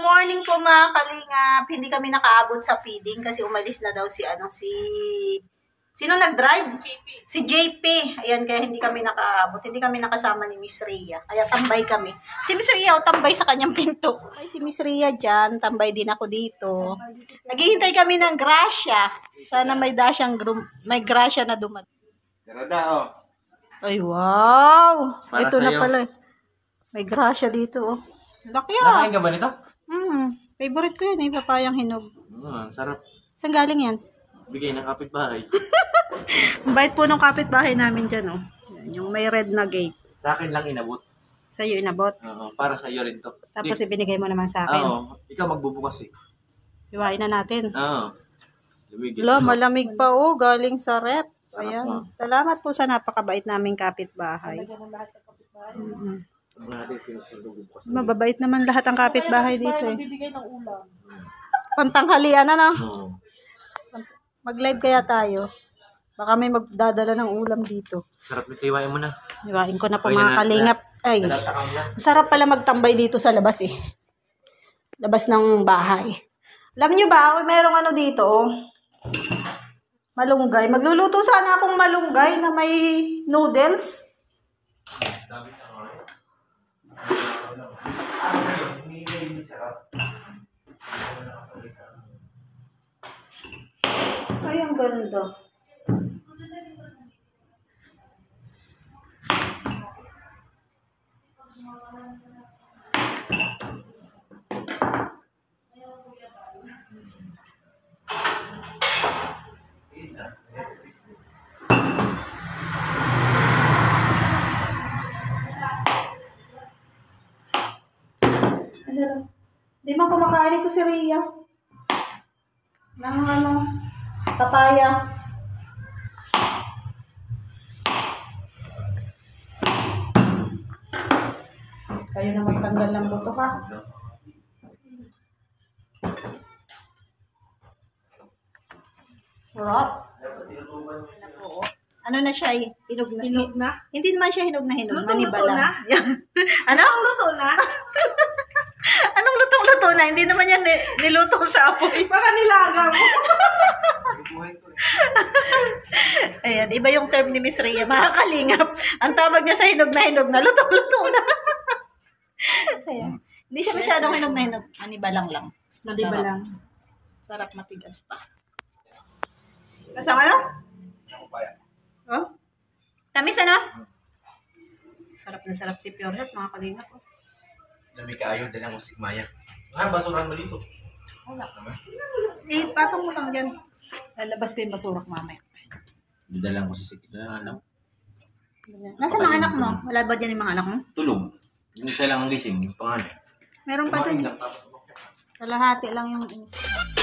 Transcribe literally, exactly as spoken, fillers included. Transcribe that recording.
morning po mga kalingap. Hindi kami nakaabot sa feeding kasi umalis na daw si ano si sino nag-drive? Si J P. Ayan, kaya hindi kami nakaabot. Hindi kami nakasama ni Miss Rhea. Kaya tambay kami. Si Miss Rhea o tambay sa kanyang pinto. Ay, si Miss Rhea dyan. Tambay din ako dito. Naghihintay kami ng grasya. Sana may dasyang may grasya na dumating. Darada, oh. Ay, wow. Para Ito na sa'yo. pala. May grasya dito, oh. Laki ah. Nakain ka ba nito? Hmm. Favorite ko yan, eh. Papayang hinog. Mm, sarap. Saan galing yan? Bigay ng kapitbahay. Ang bait po ng kapitbahay namin dyan, oh. Yan, yung may red na gate. Sa akin lang inabot. Sa'yo inabot. Oo, para sa iyo rin to. Tapos Di- ibinigay mo naman sa akin. Oo, ikaw magbubukas eh. Iwain na natin. Oo. Lumigil. Wala, malamig pa, oh. Galing sa rep. Sarap, Ayan. ah. Salamat po sa napakabait naming kapitbahay. Mm-hmm. Huwag natin sinusundo bukas. Mababait naman lahat ang kapitbahay dito, eh. Bibigay ng ulam. Pantanghalian na, no? Oo. Mag-live kaya tayo. Baka may magdadala ng ulam dito. Sarap nito, iwain mo na. Iwain ko na po Ayun mga na, kalingap. Ay, Natatakam na. masarap pala magtambay dito sa labas eh. Labas ng bahay. Alam nyo ba, ako merong ano dito, oh. Malunggay. Magluluto sana akong malunggay na may noodles. Ay, ang ganda. Di man kumakain ito si Rhea. Ng ano, papaya. Kayo na magtanggal ng buto, ha? Sarap. Ano na siya, eh? Hinog na. Hinog na? Hindi naman siya hinog na hinog. Lutong-luto Manibala. na? Ano? Ang luto na? Anong lutong-luto na? Hindi naman yan ni- niluto sa apoy. Baka nilaga mo. Ayan, iba yung term ni Miss Rhea, mga kalingap. Ang tawag niya sa hinog na hinog na, lutong-luto na. Ayan. Hindi siya masyadong hinog na hinog. Manibalang lang. Manibalang. Sarap, matigas pa. Kasama na? Oh? Tamis ano? Sarap na sarap si Pure Health, mga kalingap. Oh. Lamig ka ayaw, dalang ko si Maya. Ah, basurahan mo dito. Wala. Eh, patong mo lang dyan. Lalabas ko yung basurak mamaya. Didalang ko si Sikit na alam. Nasaan mga anak mo? Wala ba dyan yung mga anak mo? Tulog. Yung isa lang ang gising, yung panganay. Meron pa dun. Kumain lang, tapos- Kalahati lang yung